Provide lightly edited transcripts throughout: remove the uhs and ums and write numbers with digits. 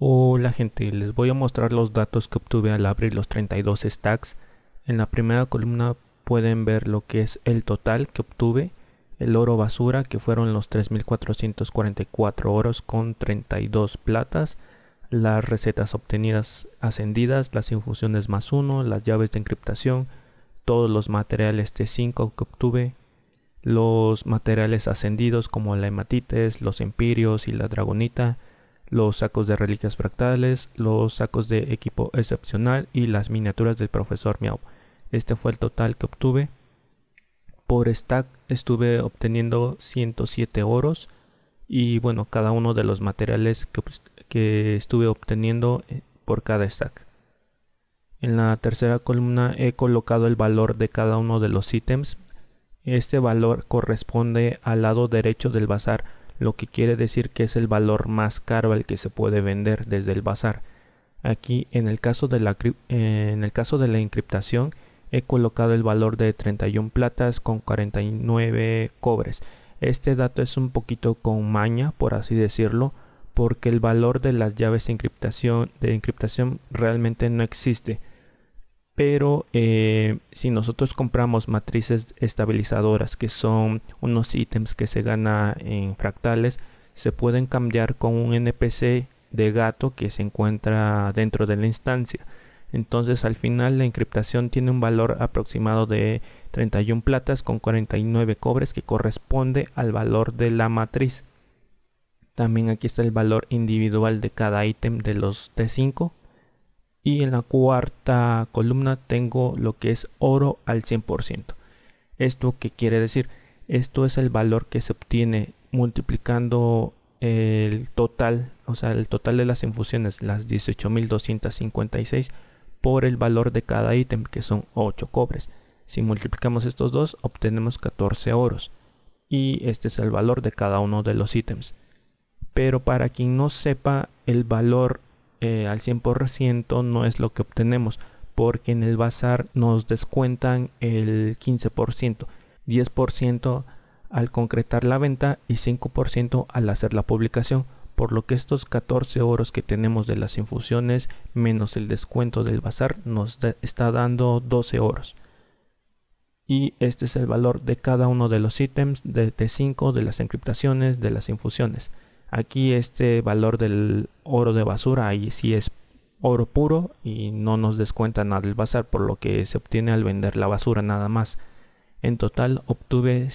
Hola gente, les voy a mostrar los datos que obtuve al abrir los 32 stacks. En la primera columna pueden ver lo que es el total que obtuve, el oro basura que fueron los 3444 oros con 32 platas, las recetas obtenidas ascendidas, las infusiones +1, las llaves de encriptación, todos los materiales T5 que obtuve, los materiales ascendidos como la hematites, los empirios y la dragonita, los sacos de reliquias fractales, los sacos de equipo excepcional y las miniaturas del profesor Miau. Este fue el total que obtuve. Por stack estuve obteniendo 107 oros y bueno, cada uno de los materiales que estuve obteniendo por cada stack. En la tercera columna he colocado el valor de cada uno de los ítems. Este valor corresponde al lado derecho del bazar, lo que quiere decir que es el valor más caro al que se puede vender desde el bazar. Aquí en el caso de la encriptación he colocado el valor de 31 platas con 49 cobres. Este dato es un poquito con maña, por así decirlo, porque el valor de las llaves de encriptación realmente no existe. Pero si nosotros compramos matrices estabilizadoras, que son unos ítems que se gana en fractales, se pueden cambiar con un NPC de gato que se encuentra dentro de la instancia. Entonces al final la encriptación tiene un valor aproximado de 31 platas con 49 cobres, que corresponde al valor de la matriz. También aquí está el valor individual de cada ítem de los T5. Y en la cuarta columna tengo lo que es oro al 100%. ¿Esto qué quiere decir? Esto es el valor que se obtiene multiplicando el total, o sea, el total de las infusiones, las 18.256, por el valor de cada ítem, que son 8 cobres. Si multiplicamos estos dos, obtenemos 14 oros. Y este es el valor de cada uno de los ítems. Pero para quien no sepa, el valor al 100% no es lo que obtenemos, porque en el bazar nos descuentan el 15%, 10% al concretar la venta y 5% al hacer la publicación, por lo que estos 14 oros que tenemos de las infusiones menos el descuento del bazar nos está dando 12 oros. Y este es el valor de cada uno de los ítems de T5, de las encriptaciones, de las infusiones. Aquí este valor del oro de basura, ahí sí es oro puro y no nos descuenta nada el bazar, por lo que se obtiene al vender la basura nada más. En total obtuve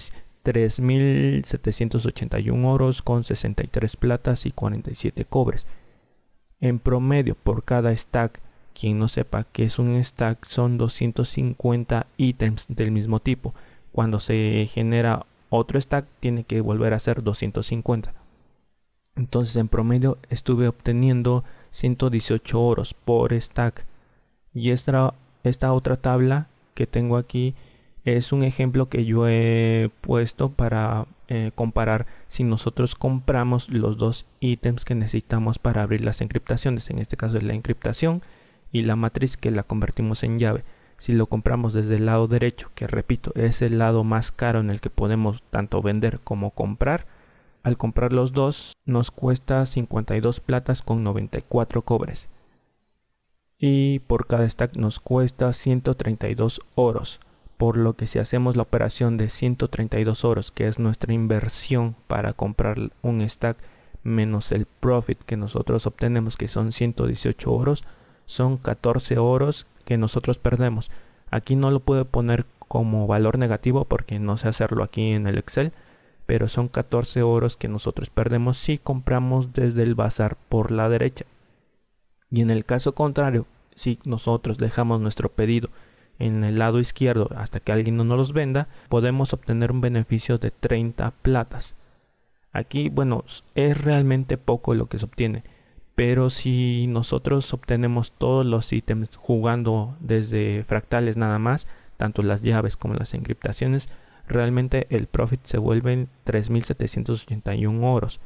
3.781 oros con 63 platas y 47 cobres. En promedio por cada stack, quien no sepa qué es un stack, son 250 ítems del mismo tipo. Cuando se genera otro stack tiene que volver a ser 250. Entonces en promedio estuve obteniendo 118 oros por stack. Y esta otra tabla que tengo aquí es un ejemplo que yo he puesto para comparar si nosotros compramos los dos ítems que necesitamos para abrir las encriptaciones. En este caso es la encriptación y la matriz, que la convertimos en llave. Si lo compramos desde el lado derecho, que repito es el lado más caro en el que podemos tanto vender como comprar, al comprar los dos nos cuesta 52 platas con 94 cobres. Y por cada stack nos cuesta 132 oros. Por lo que si hacemos la operación de 132 oros, que es nuestra inversión para comprar un stack, menos el profit que nosotros obtenemos, que son 118 oros, son 14 oros que nosotros perdemos. Aquí no lo puedo poner como valor negativo porque no sé hacerlo aquí en el Excel, pero son 14 oros que nosotros perdemos si compramos desde el bazar por la derecha. Y en el caso contrario, si nosotros dejamos nuestro pedido en el lado izquierdo hasta que alguien no nos los venda, podemos obtener un beneficio de 30 platas. Aquí, bueno, es realmente poco lo que se obtiene, pero si nosotros obtenemos todos los ítems jugando desde fractales nada más, tanto las llaves como las encriptaciones, realmente el profit se vuelve en 3.781 oros.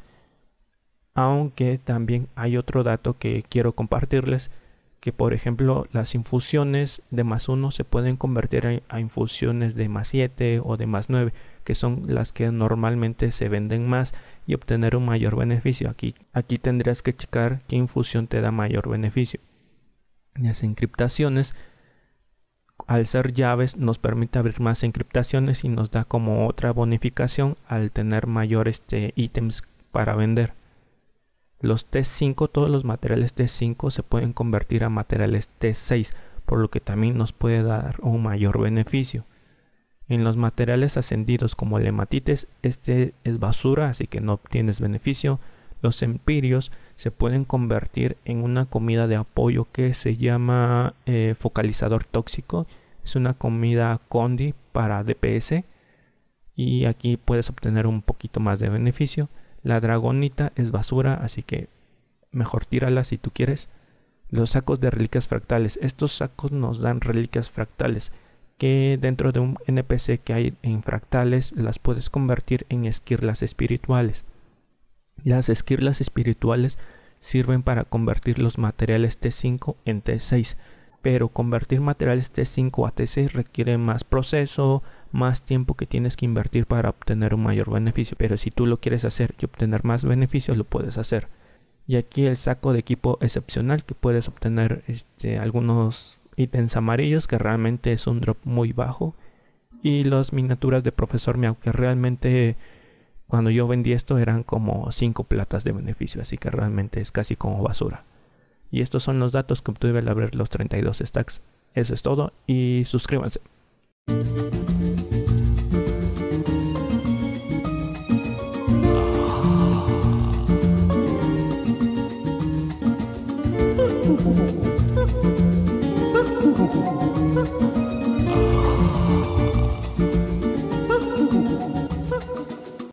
Aunque también hay otro dato que quiero compartirles, que por ejemplo las infusiones de +1 se pueden convertir a infusiones de +7 o de +9, que son las que normalmente se venden más, y obtener un mayor beneficio. Aquí tendrías que checar qué infusión te da mayor beneficio. Las encriptaciones, al ser llaves, nos permite abrir más encriptaciones y nos da como otra bonificación al tener mayores ítems para vender. Los T5, todos los materiales T5 se pueden convertir a materiales T6, por lo que también nos puede dar un mayor beneficio. En los materiales ascendidos como el hematites, este es basura, así que no obtienes beneficio. Los empirios se pueden convertir en una comida de apoyo que se llama focalizador tóxico. Es una comida condi para DPS y aquí puedes obtener un poquito más de beneficio. La dragonita es basura, así que mejor tírala si tú quieres. Los sacos de reliquias fractales. Estos sacos nos dan reliquias fractales que dentro de un NPC que hay en fractales las puedes convertir en esquirlas espirituales. Las esquirlas espirituales sirven para convertir los materiales T5 en T6, pero convertir materiales T5 a T6 requiere más proceso, más tiempo que tienes que invertir para obtener un mayor beneficio. Pero si tú lo quieres hacer y obtener más beneficios, lo puedes hacer. Y aquí el saco de equipo excepcional, que puedes obtener algunos ítems amarillos, que realmente es un drop muy bajo, y las miniaturas de Profesor Miau, que realmente cuando yo vendí esto eran como 5 platas de beneficio, así que realmente es casi como basura. Y estos son los datos que obtuve al abrir los 32 stacks. Eso es todo y suscríbanse.